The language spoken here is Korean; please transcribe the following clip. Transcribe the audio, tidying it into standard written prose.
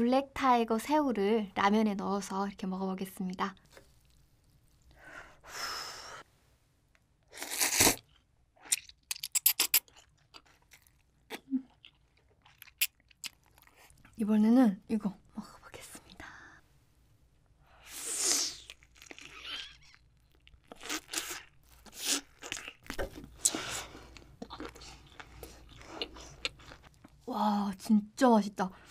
블랙 타이거 새우를 라면에 넣어서 이렇게 먹어보겠습니다. 이번에는 이거 먹어보겠습니다. 와, 진짜 맛있다.